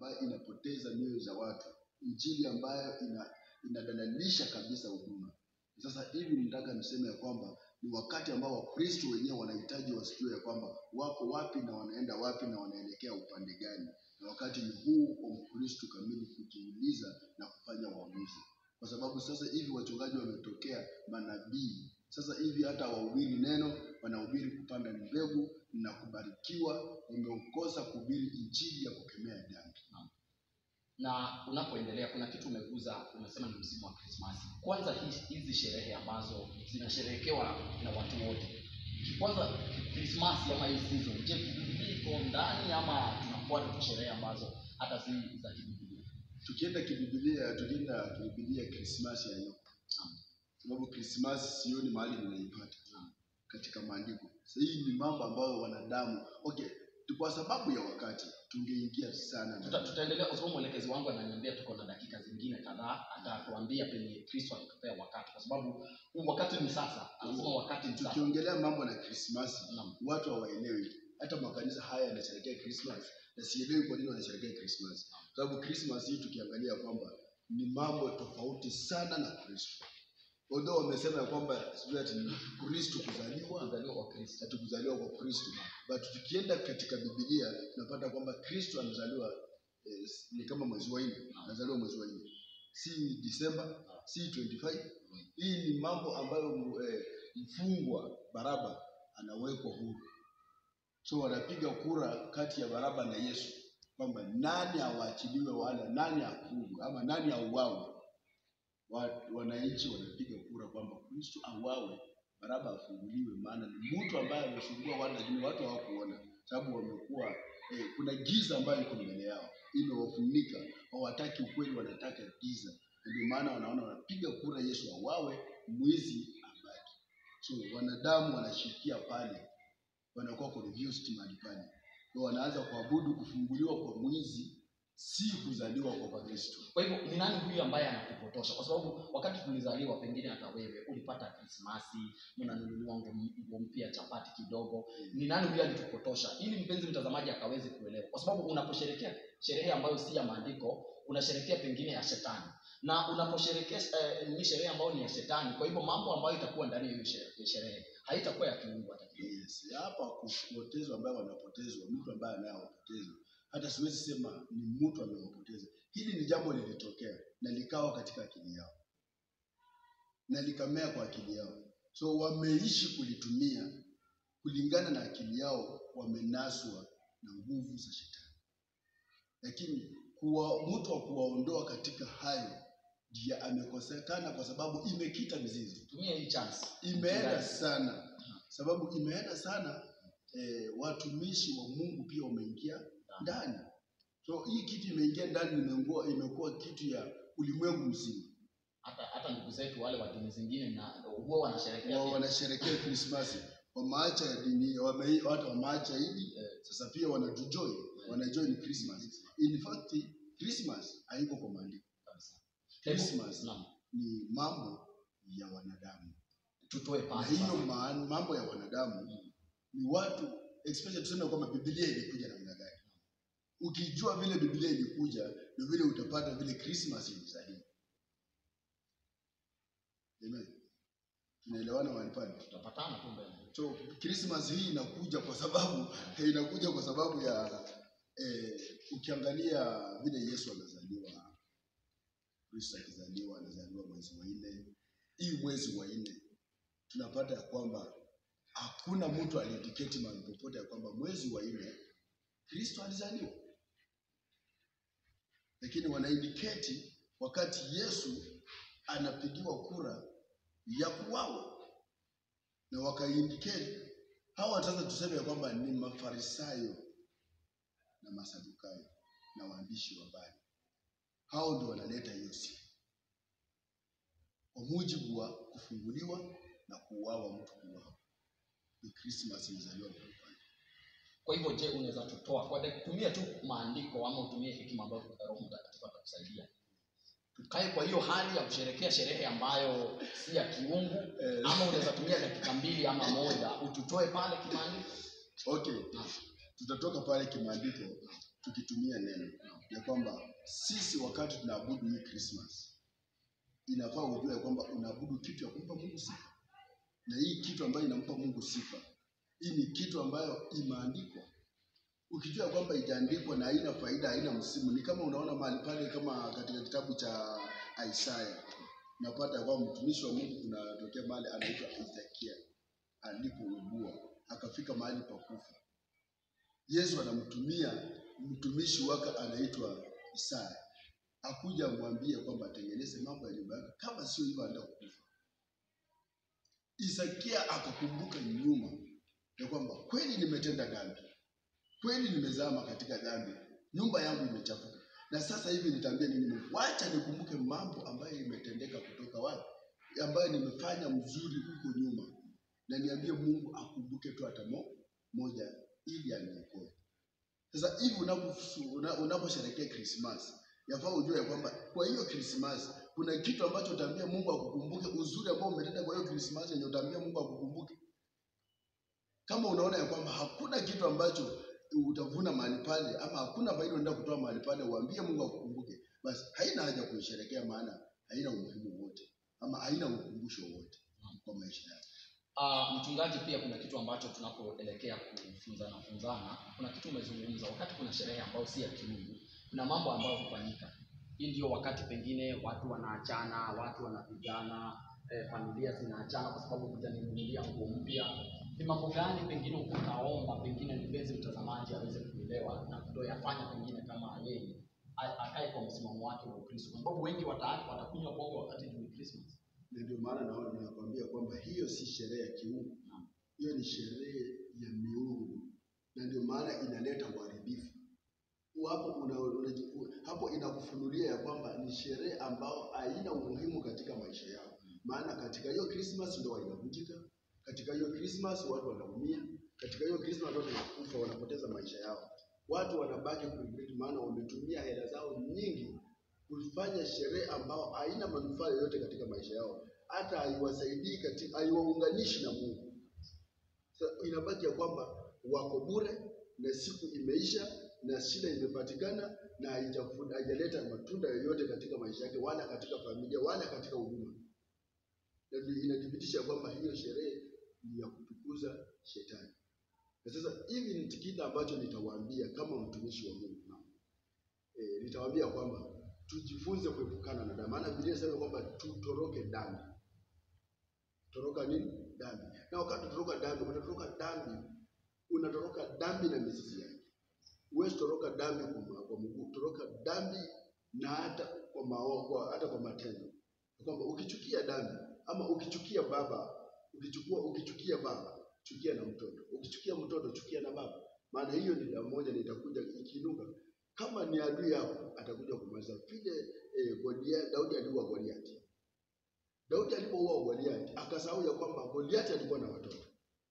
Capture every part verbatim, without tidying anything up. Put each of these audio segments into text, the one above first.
ambayo inapoteza mioyo za watu, injili ambayo ina inadalalisha kabisa huduma. Sasa hivi nataka niseme ya kwamba ni wakati ambao Wakristo wenyewe wanahitaji wasijue ya kwamba wako wapi na wanaenda wapi na wanaelekea upande gani. Na wakati ni huu wa Mkristo kamili kujiuliza na kufanya uamuzi. Kwa sababu sasa hivi wachungaji wametokea manabii. Sasa hivi hata wahubiri neno, wanahubiri kupanda mbegu na kubarikiwa, wamekosa kuhubiri injili ya kukemea dhambi. Na unapoendelea kuna kitu umeguza, umesema ni msimu wa Krismasi. Kwanza hizi sherehe ambazo zinasherehekewa na watu wote. Kwanza Krismasi ama hii season, je, Biblia iko ndani ama tunafuata tu sherehe ambazo hata si za Biblia? Tukienda kibiblia, tukienda kibiblia Krismasi hayo. Sababu Krismasi sioni mahali ninaipata katika maandiko. Sasa hii ni mambo ambayo wanadamu, okay, kwa sababu ya wakati tungeingia sana. Tuta, tutaendelea kwa sababu mwelekezi wangu ananiambia tuko na dakika zingine kadhaa, atatuambia penye Kristo alikupea wakati, kwa sababu huu wakati ni sasa. Anasema wakati ni sasa. Tukiongelea mambo na Krismasi, watu hawaelewi. Hata makanisa haya yanasherehekea Christmas na sielewi kwa nini wanasherehekea Christmas. Sababu Christmas hii tukiangalia kwamba ni mambo tofauti sana na Kristo. Although wamesema kwamba sisi ni Kristo kuzaliwa, kuzaliwa kwa Kristo, tukuzaliwa kwa Kristo. But tukienda katika Biblia tunapata kwamba Kristo amezaliwa eh, ni kama mwezi wa nne, anazaliwa mwezi wa nne. Si December, si twenty-five. Hii ni mambo ambayo eh, mfungwa Baraba anawekwa huru. So wanapiga kura kati ya Baraba na Yesu kwamba nani awaachiliwe wala nani afungwe ama nani auawe. Wananchi wanapiga kura kwamba Kristo auawe, Baraba afunguliwe, maana ni mtu ambaye amefungua watu, lakini watu hawakuona sababu wamekuwa eh, kuna giza ambayo iko mbele yao imewafunika, hawataki ukweli, wanataka giza. Ndio maana wanaona wanapiga kura Yesu auawe, mwizi abaki. So wanadamu wanashikia pale, wanakuwa confused mahali pale. Kwa wanaanza kuabudu kufunguliwa kwa mwizi, si kuzaliwa kwa Kristo. Kwa hivyo ni nani huyu ambaye anakupotosha? Kwa sababu wakati tulizaliwa pengine hata wewe ulipata Krismasi, mnanunuliwa nguo mpya, chapati kidogo. Ni nani huyu alitupotosha? Ili mpenzi mtazamaji akaweze kuelewa. Kwa sababu unaposherehekea sherehe ambayo si ya maandiko, unasherehekea pengine ya shetani. Na unaposherehekea eh, ni sherehe ambayo ni ya shetani, kwa hivyo mambo ambayo itakuwa ndani ya hiyo sherehe haitakuwa ya kiungu hata kidogo. Yes, hapa kupotezwa ambayo wanapotezwa, mtu ambaye anayewapoteza. Hata siwezi sema ni mtu amewapoteza. Hili ni jambo lilitokea na likawa katika akili yao. Na likamea kwa akili yao. So wameishi kulitumia kulingana na akili yao, wamenaswa na nguvu za shetani. Lakini kuwa mtu wa kuwaondoa katika hayo ndiye amekosekana, kwa sababu imekita mizizi. Tumia hii chance. Imeenda sana. Sababu imeenda sana, eh, watumishi wa Mungu pia wameingia ndani. So hii kitu imeingia ndani, imekuwa imekuwa kitu ya ulimwengu mzima. Hata hata ndugu zetu wale wa dini zingine na huwa wanasherehekea wao wanasherehekea Christmas. Wamaacha dini, wame watu wamaacha hili, sasa pia wanajoy, wanajoy ni Christmas. In fact Christmas haiko kwa maandiko kabisa. Christmas ni mambo ya wanadamu. Tutoe pasi. Hiyo mambo ya wanadamu ni watu, especially tuseme kwamba Biblia ilikuja namna gani. Ukijua vile Biblia ilikuja, ndio vile utapata vile Christmas ilizaliwa. Amen. Tunaelewana wanipani? Tutapatana tu mbele. So Christmas hii inakuja kwa sababu inakuja kwa sababu ya eh, ukiangalia vile Yesu alizaliwa. Kristo alizaliwa, alizaliwa mwezi wa nne. Hii mwezi wa nne tunapata ya kwamba hakuna mtu aliyediketi mahali popote ya kwamba mwezi wa nne Kristo alizaliwa. Lakini wanaindiketi wakati Yesu anapigiwa kura ya kuuawa. Na wakaindiketi hawa, sasa tuseme ya kwamba ni Mafarisayo na Masadukayo na waandishi wa habari. Hao ndio wanaleta hiyo sifa kwa mujibu wa kufunguliwa na kuuawa mtu kuuawa. Ni Christmas ilizaliwa kwa upande. Kwa hivyo je, unaweza tutoa kwa kutumia tu maandiko ama utumie hekima ambayo Roho Mtakatifu atakusaidia tukae kwa hiyo hali ya kusherehekea sherehe ambayo si ya kiungu, eh, ama unaweza tumia dakika mbili ama moja ututoe pale kimaandiko? Okay, tutatoka pale kimaandiko tukitumia neno ya kwamba sisi wakati tunaabudu hii Christmas, inafaa ujue ya kwamba unaabudu kitu ya kumpa Mungu sifa. Na hii kitu ambayo inampa Mungu sifa, hii ni kitu ambayo imeandikwa. Ukijua kwamba ijaandikwa na haina faida, haina msimu, ni kama unaona mahali pale kama katika kitabu cha Isaya, napata kwamba mtumishi wa Mungu kunatokea mahali anaitwa Ezekia, alipougua akafika mahali pa kufa. Yesu anamtumia mtumishi wake anaitwa Isaya akuja amwambie kwamba atengeneze mambo ya nyumba yake, kama sio hivyo anaenda kufa. Ezekia akakumbuka nyuma ya kwamba kweli nimetenda dhambi, kweli nimezama katika dhambi, nyumba yangu imechafuka, na sasa hivi nitaambia nini Mungu? Wacha nikumbuke mambo ambayo imetendeka kutoka wapi, ambayo nimefanya mzuri huko nyuma, na niambie Mungu akumbuke tu hata moja ili aniokoe. Sasa hivi unaposherehekea Christmas, yafaa ujue ya kwamba kwa hiyo Christmas kuna kitu ambacho utaambia Mungu akukumbuke, uzuri ambao umetenda kwa hiyo Christmas yenye utaambia Mungu akukumbuke. Kama unaona ya kwamba hakuna kitu ambacho utavuna mahali pale, ama hakuna faida unaenda kutoa mahali pale, uambie Mungu akukumbuke, basi haina haja kuisherehekea, maana haina umuhimu wote ama haina ukumbusho wote kwa maisha yako. Uh, mchungaji, pia kuna kitu ambacho tunapoelekea kufunzana funzana, kuna kitu umezungumza wakati kuna sherehe ambayo si ya kimungu, kuna mambo ambayo hufanyika. Hii ndio wakati pengine watu wanaachana, watu wanapigana, eh, familia zinaachana kwa sababu kutaninunulia nguo mpya. Ni mambo gani pengine ukaomba pengine mpenzi mtazamaji aweze kuelewa na kutoyafanya pengine kama yeye akae kwa msimamo wake wa Kristo, kwa sababu wengi watakunywa pombe wakati ni Christmas. Ndio maana naona nakwambia kwamba hiyo si sherehe ya kiungu, hiyo ni sherehe ya miungu, na ndio maana inaleta uharibifu. Hapo una, una, hapo inakufunulia ya kwamba ni sherehe ambao haina umuhimu katika maisha yao. Maana katika hiyo Christmas ndio inavunjika, katika hiyo Christmas watu wanaumia, katika hiyo Christmas watu wanakufa, wanapoteza maisha yao. Watu wanabaki kuregret, maana wametumia hela zao nyingi kufanya sherehe ambao haina manufaa yoyote katika maisha yao, hata haiwasaidii katika, haiwaunganishi na Mungu. So, inabaki ya kwamba wako bure na siku imeisha na shida imepatikana na haijaleta matunda yoyote katika maisha yake, wala katika familia, wala katika huduma. Na inathibitisha kwamba hiyo sherehe ni ya kutukuza shetani. Na sasa hivi ni kitu ambacho nitawaambia kama mtumishi wa Mungu. Eh, nitawaambia kwamba tujifunze kuepukana na dhambi. Maana Biblia inasema kwamba tutoroke dhambi. Toroka nini? Dhambi. Na wakati tutoroka dhambi, unatoroka dhambi, unatoroka dhambi na mizizi yake. Uwezi toroka dhambi kwa kwa mguu, toroka dhambi na hata kwa maovu, hata kwa matendo. Kwamba ukichukia dhambi ama ukichukia baba, ukichukua ukichukia baba, chukia na mtoto. Ukichukia mtoto, chukia na baba. Maana hiyo ni damu moja, na itakuja ikinuka. Kama ni adui yako, atakuja kumaliza. Vile eh, Goliath, Daudi aliua Goliath. Daudi alipoua Goliath, akasahau ya kwamba Goliath alikuwa na watoto.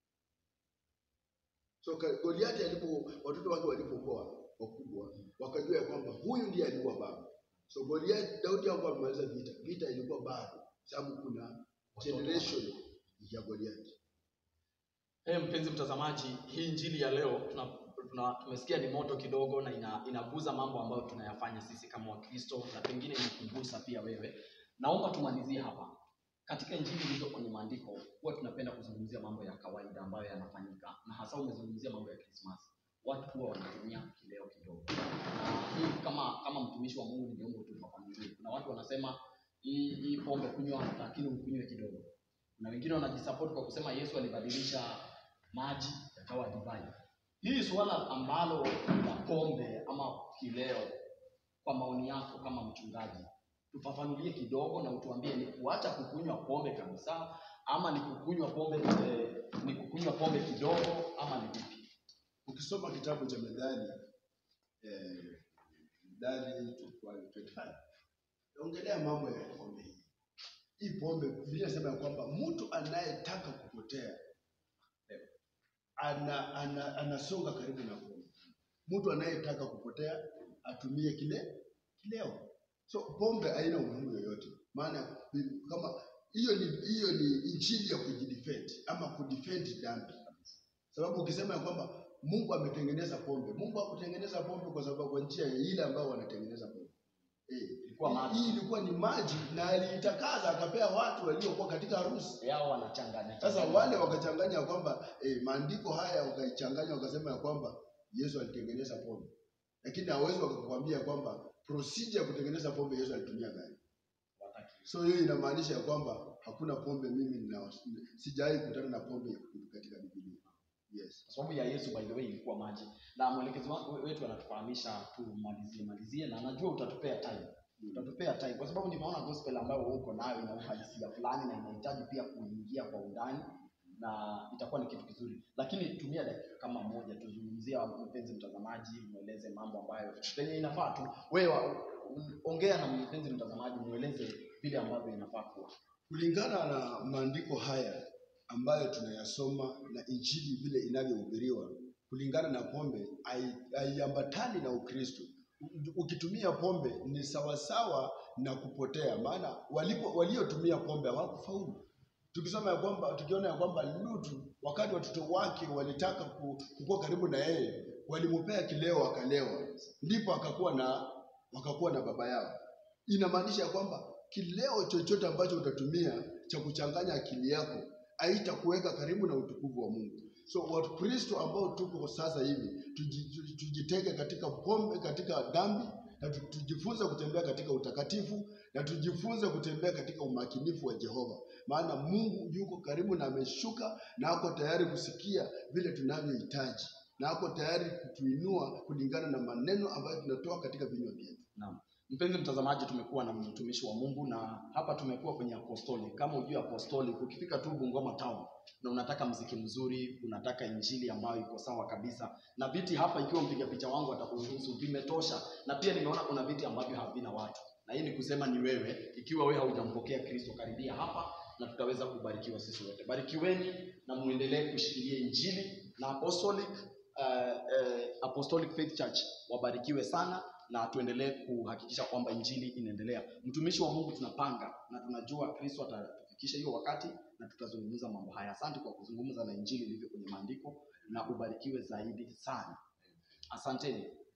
So Goliath alipo watoto wake walipokuwa wakubwa, wakajua ya kwamba huyu ndiye aliua baba. So Goliath, Daudi hapo amemaliza vita. Vita ilikuwa bado, sababu kuna generation ya Goliath. Eh, mpenzi mtazamaji, hii injili ya leo tuna Tuna, tumesikia ni moto kidogo na ina, inaguza mambo ambayo tunayafanya sisi kama Wakristo, na pengine inakugusa pia wewe. Naomba tumalizie hapa. Katika injili hizo kwenye maandiko huwa tunapenda kuzungumzia mambo ya kawaida ambayo yanafanyika, na hasa umezungumzia mambo ya Christmas. Watu huwa wanatumia kileo kidogo. Na hii kama kama mtumishi wa Mungu ningeomba tufafanulie. Kuna watu wanasema hii hii pombe kunywa, lakini ukunywe kidogo. Na wengine wanajisupport kwa kusema Yesu alibadilisha maji yakawa divai. Hii swala ambalo la pombe ama kileo, kwa maoni yako kama mchungaji, tufafanulie kidogo na utuambie ni kuacha kukunywa pombe kabisa ama ni kukunywa pombe eh, ni kukunywa pombe kidogo ama ni vipi? Ukisoma kitabu cha Methali eh Methali ishirini na tano, ongelea mambo ya pombe. Hii pombe Biblia inasema kwamba mtu anayetaka kupotea ana ana anasonga karibu na pombe. Mtu anayetaka kupotea atumie kile kileo. So pombe haina umuhimu yoyote. Maana kama hiyo ni hiyo ni injili ya kujidefend ama kudefend dhambi. Sababu ukisema ya kwamba Mungu ametengeneza pombe. Mungu hakutengeneza pombe kwa sababu kwa njia ile ambayo wanatengeneza pombe. Eh, Ilikuwa maji. hii ilikuwa ni maji na aliitakaza akapea watu waliokuwa katika harusi. Yao wanachanganya. Sasa wale wakachanganya kwamba eh, maandiko haya wakaichanganya wakasema ya kwamba Yesu alitengeneza pombe. Lakini hawezi wakakwambia kwamba procedure ya kutengeneza pombe Yesu alitumia gani. So hiyo inamaanisha ya kwamba hakuna pombe mimi nina sijawahi kutana na pombe katika Biblia. Yes. Kwa sababu ya Yesu by the way ilikuwa maji. Na mwelekezi wetu anatufahamisha tumalizie malizie na najua utatupea time. Utatupea time kwa sababu nimeona gospel ambayo uko nayo ina uhalisia fulani na inahitaji pia kuingia kwa undani na itakuwa ni kitu kizuri. Lakini tumia dakika kama moja tuzungumzia mpenzi mtazamaji, mueleze mambo ambayo penye inafaa tu. Wewe ongea na mpenzi mtazamaji, mueleze vile ambavyo inafaa kuwa. Kulingana na maandiko haya ambayo tunayasoma na injili vile inavyohubiriwa, kulingana na pombe haiambatani na Ukristo. Ukitumia pombe ni sawasawa na kupotea, maana walipo waliotumia pombe hawakufaulu. Tukisoma ya kwamba tukiona ya kwamba Lutu wakati watoto wake walitaka kukua karibu na yeye, walimpea kileo akalewa, ndipo akakuwa na wakakuwa na baba yao. Inamaanisha ya kwamba kileo chochote ambacho utatumia cha kuchanganya akili yako haitakuweka karibu na utukufu wa Mungu. So Wakristo ambao tuko sasa hivi tujitenge katika pombe, katika dhambi, na tujifunze kutembea katika utakatifu, na tujifunze kutembea katika umakinifu wa Jehova. Maana Mungu yuko karibu na ameshuka na ako tayari kusikia vile tunavyohitaji. Na ako tayari kutuinua kulingana na maneno ambayo tunatoa katika vinywa vyetu. Naam. Mpenzi mtazamaji, tumekuwa na mtumishi wa Mungu na hapa tumekuwa kwenye apostoli. Kama ujue apostoli, ukifika tu Bungoma town na unataka muziki mzuri, unataka injili ambayo iko sawa kabisa, na viti hapa ikiwa mpiga picha wangu atakuruhusu vimetosha, na pia nimeona kuna viti ambavyo havina watu. Na hii ni kusema ni wewe, ikiwa wewe haujampokea Kristo, karibia hapa na tutaweza kubarikiwa sisi wote. Barikiweni na muendelee kushikilia injili na apostolic uh, uh, Apostolic Faith Church wabarikiwe sana. Na tuendelee kuhakikisha kwamba injili inaendelea. Mtumishi wa Mungu tunapanga na tunajua Kristo atatufikisha hiyo wakati na tutazungumza mambo haya. Asante kwa kuzungumza na injili ilivyo kwenye maandiko na ubarikiwe zaidi sana. Asanteni.